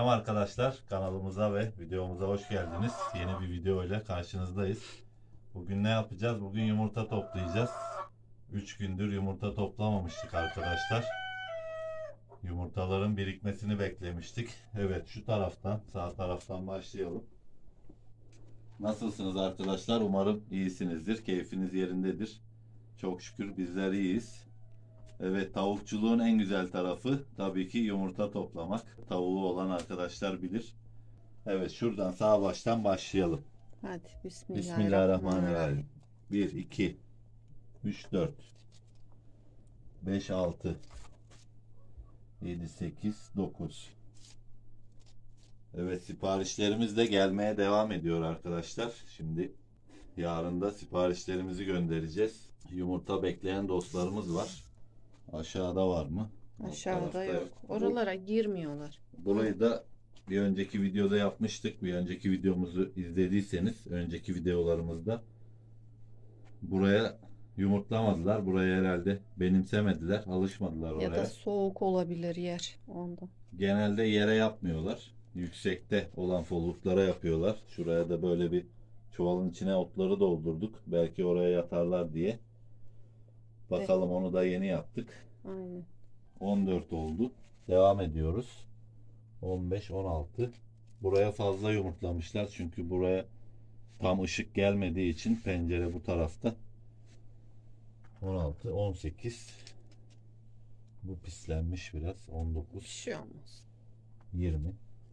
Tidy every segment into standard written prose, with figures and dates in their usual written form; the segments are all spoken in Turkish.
Selam arkadaşlar, kanalımıza ve videomuza hoş geldiniz. Yeni bir video ile karşınızdayız. Bugün ne yapacağız? Bugün yumurta toplayacağız. 3 gündür yumurta toplamamıştık arkadaşlar. Yumurtaların birikmesini beklemiştik. Evet, şu taraftan, sağ taraftan başlayalım. Nasılsınız arkadaşlar? Umarım iyisinizdir. Keyfiniz yerindedir. Çok şükür bizler iyiyiz. Evet, tavukçuluğun en güzel tarafı tabii ki yumurta toplamak. Tavuğu olan arkadaşlar bilir. Evet, şuradan sağ baştan başlayalım. Hadi Bismillahirrahmanirrahim. 1, 2, 3, 4, 5, 6, 7, 8, 9. Evet, siparişlerimiz de gelmeye devam ediyor arkadaşlar. Şimdi yarın da siparişlerimizi göndereceğiz. Yumurta bekleyen dostlarımız var. Aşağıda var mı? Aşağıda yok. Oralara girmiyorlar. Burayı da bir önceki videoda yapmıştık. Bir önceki videomuzu izlediyseniz, önceki videolarımızda buraya yumurtlamadılar. Buraya herhalde benimsemediler, alışmadılar oraya. Ya da soğuk olabilir yer ondan. Genelde yere yapmıyorlar. Yüksekte olan foluklara yapıyorlar. Şuraya da böyle bir çuvalın içine otları doldurduk. Belki oraya yatarlar diye. Bakalım, onu da yeni yaptık. Aynen. 14 oldu. Devam ediyoruz. 15, 16. Buraya fazla yumurtlamışlar. Çünkü buraya tam ışık gelmediği için pencere bu tarafta. 16, 18. Bu pislenmiş biraz. 19. Bir şey olmaz. 20.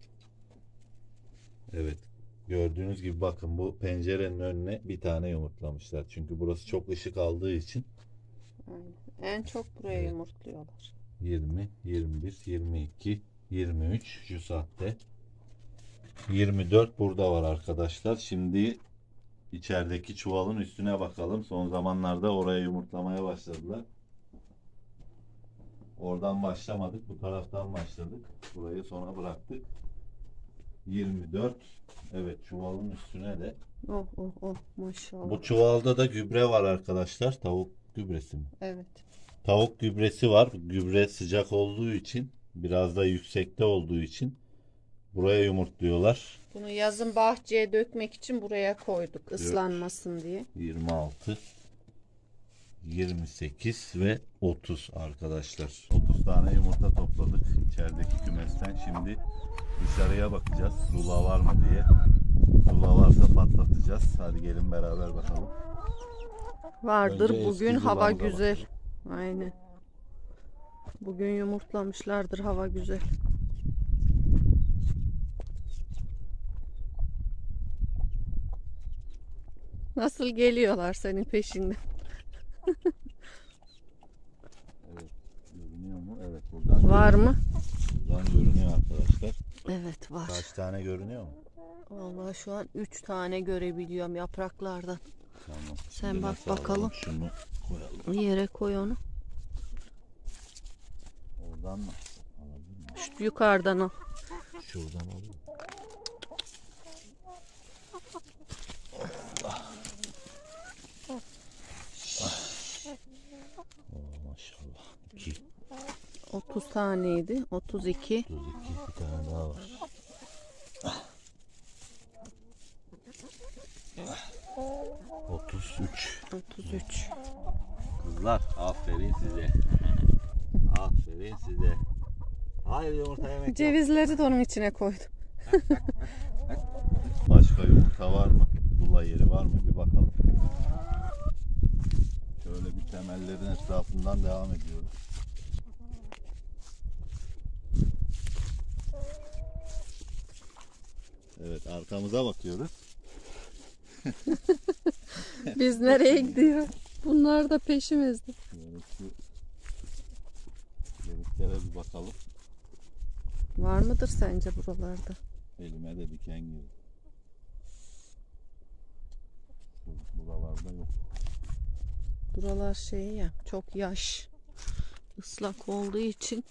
Evet. Gördüğünüz gibi bakın, bu pencerenin önüne bir tane yumurtlamışlar. Çünkü burası çok ışık aldığı için. Aynen. En çok buraya Evet. yumurtluyorlar. 20, 21, 22, 23 şu saatte. 24 burada var arkadaşlar. Şimdi içerideki çuvalın üstüne bakalım. Son zamanlarda oraya yumurtlamaya başladılar. Oradan başlamadık. Bu taraftan başladık. Burayı sona bıraktık. 24. Evet, çuvalın üstüne de. Oh maşallah. Bu çuvalda da gübre var arkadaşlar. Tavuk gübresi mi? Evet. Tavuk gübresi var. Gübre sıcak olduğu için, biraz da yüksekte olduğu için buraya yumurtluyorlar. Bunu yazın bahçeye dökmek için buraya koyduk. Islanmasın diye. 26, 28 ve 30 arkadaşlar. 30 tane yumurta topladık içerideki kümesten. Şimdi dışarıya bakacağız. Sula var mı diye. Sula varsa patlatacağız. Hadi gelin beraber bakalım. Vardır. Önce Bugün eski hava zulamıza güzel. bakalım. Aynen. Bugün yumurtlamışlardır. Hava güzel. Nasıl geliyorlar senin peşinden? Evet. Görünüyor mu? Evet, buradan Var görünüyor. mı? Buradan görünüyor arkadaşlar. Evet, var. Kaç tane görünüyor mu? Vallahi şu an 3 tane görebiliyorum yapraklardan. Tamam. Sen Şimdi bak nasıl alalım? bakalım. Şunu koyalım. Yere koy onu. Oradan mı? Alabilir miyim? Şu yukarıdan al. Şuradan alayım. Oh, maşallah. 2, 30 taneydi. 32. 32, bir tane daha var. 33. 33. Kızlar, aferin size. Aferin size. Hayır, yumurta yemek yok. Cevizleri de onun içine koydum. Başka yumurta var mı? Dula yeri var mı? Bir bakalım. Şöyle bir temellerin etrafından devam ediyoruz. Evet, arkamıza bakıyoruz. Biz nereye gidiyor? Bunlar da peşimizde. Şöyle şu yemiklere bir bakalım. Var mıdır sence buralarda? Elime de diken girdi. Buralarda yok. Buralar şey ya, çok yaş. Islak olduğu için.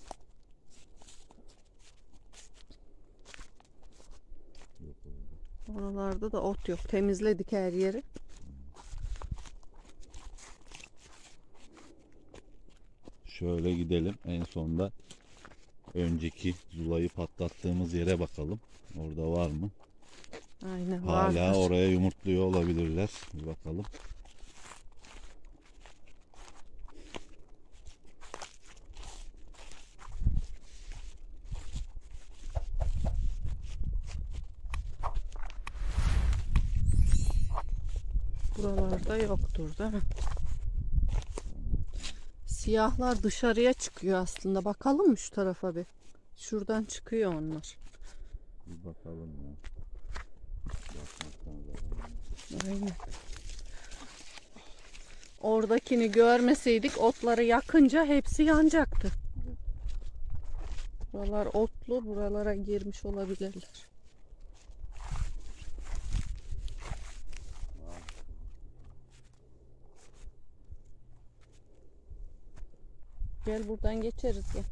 Yok orada. Oralarda da ot yok. Temizledik her yeri. Şöyle gidelim. En sonda önceki zulayı patlattığımız yere bakalım. Orada var mı? Aynen Hala vardır. oraya yumurtluyor olabilirler. Bir bakalım. Buralarda yoktur değil mi? Siyahlar dışarıya çıkıyor aslında. Bakalım mı şu tarafa bir? Şuradan çıkıyor onlar. Bir bakalım ya. Aynen. Oradakini görmeseydik otları yakınca hepsi yanacaktı. Buralar otlu, buralara girmiş olabilirler. Gel buradan geçeriz ya.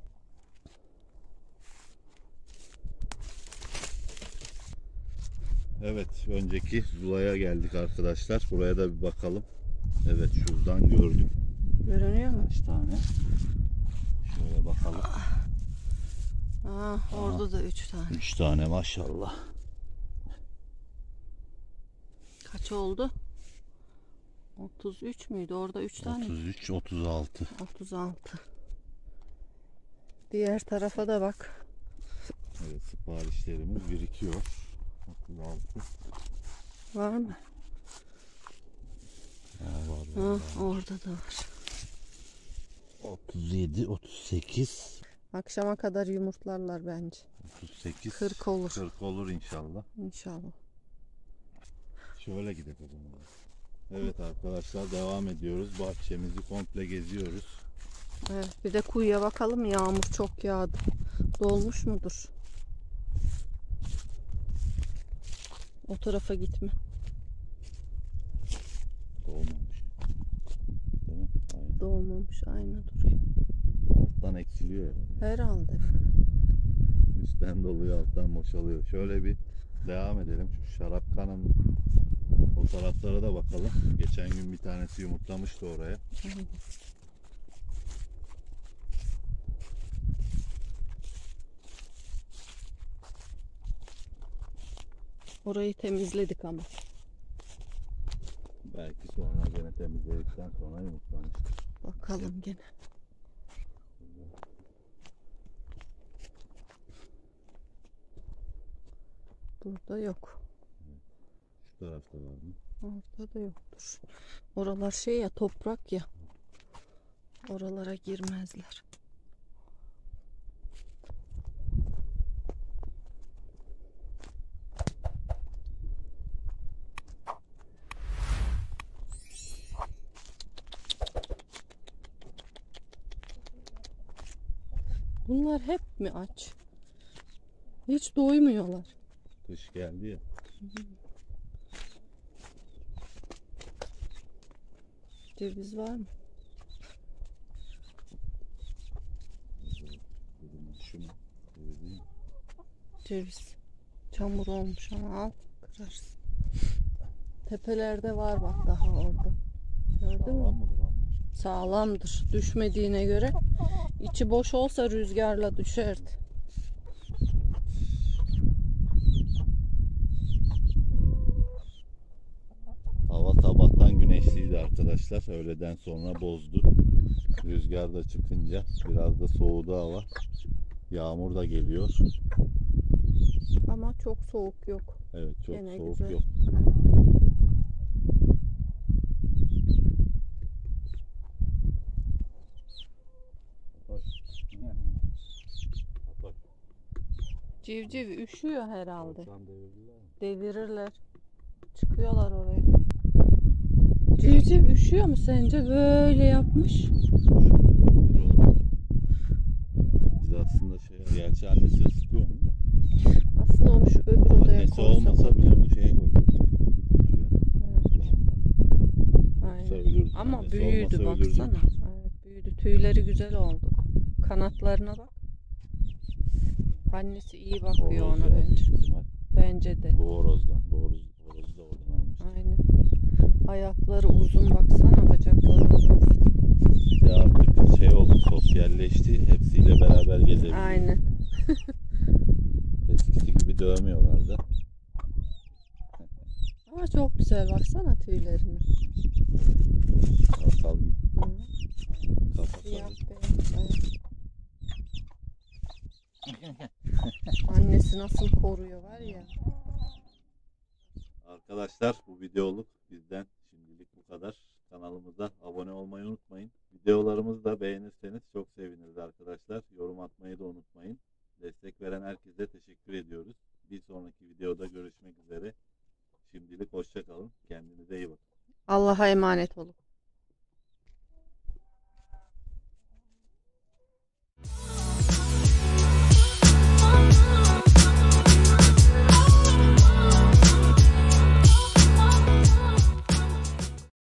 Evet, önceki zulaya geldik arkadaşlar. Buraya da bir bakalım. Evet, şuradan gördüm. Görünüyor mu? Kaç tane? Şöyle bakalım. Orada da 3 tane. 3 tane maşallah. Kaç oldu? 33 müydü? Orada 3 tane. 33, 36. 36. Diğer tarafa da bak. Evet, siparişlerimiz birikiyor. 36. Var mı? Var. Orada da var. 37, 38. Akşama kadar yumurtlarlar bence. 38. 40 olur. 40 olur inşallah. İnşallah. Şöyle gidelim. Evet arkadaşlar, devam ediyoruz. Bahçemizi komple geziyoruz. Evet, bir de kuyuya bakalım. Yağmur çok yağdı. Dolmuş mudur? O tarafa gitme. Dolmamış. Değil mi? Aynen. Dolmamış. Aynı duruyor. Alttan eksiliyor herhalde. Herhalde. Üstten doluyor, alttan boşalıyor. Şöyle bir devam edelim. Şu şarapkanın o taraflara da bakalım. Geçen gün bir tanesi yumurtlamıştı oraya. Orayı temizledik ama. Belki sonra gene temizledikten sonra yumurtlamıştır. Bakalım gene. Burada yok. Şu tarafta var mı? Orada da yoktur. Oralar şey ya, toprak ya. Oralara girmezler. Bunlar hep mi aç? Hiç doymuyorlar. Kış geldi ya. Ceviz var mı? Şunu temizleyeyim. Ceviz. Çamur olmuş ama al, kırarsın. Tepelerde var bak, daha orada. Gördün mü? Sağlam mıdır onlar? Sağlamdır. Düşmediğine göre. İçi boş olsa rüzgarla düşerdi. Hava sabahtan güneşliydi arkadaşlar. Öğleden sonra bozdu. Rüzgar da çıkınca biraz da soğudu hava. Yağmur da geliyor. Ama çok soğuk yok. Evet, çok Gene soğuk güzel. yok. Civciv üşüyor herhalde. Korsan devirdiler mi? Devirirler. Çıkıyorlar oraya. Civciv üşüyor mu sence? Böyle yapmış. Biz aslında gerçi annesi ısıtıyor mu? Aslında onu şu öbür odaya Annesi koysak. olmasa bile onu şeye koyacak. Evet. Aynen. Ölürdü. Ama Annesi büyüdü olmasa ölürdü. baksana. Evet, büyüdü. Tüyleri güzel oldu. Kanatlarına bak. Annesi iyi bakıyor Horoz ona ya, bence. büyük ihtimal. Bence de. Bu horozdan. Bu horozu da oradan almış. Aynen. Ayakları uzun baksana, bacakları uzun. İşte artık şey oldu, sosyalleşti. Hepsiyle beraber gezebiliyor. güzel, baksana tüylerine. Kartal gibi. Hı. Kafası. Siyah beyaz, evet. Annesi nasıl koruyor var ya. Arkadaşlar bu videoluk bizden şimdilik bu kadar. Kanalımıza abone olmayı unutmayın. Videolarımızı da beğenirseniz çok seviniriz arkadaşlar. Yorum atmayı da unutmayın. Destek veren herkese teşekkür ediyoruz. Bir sonraki videoda görüşmek üzere. Şimdilik hoşça kalın. Kendinize iyi bakın. Allah'a emanet olun.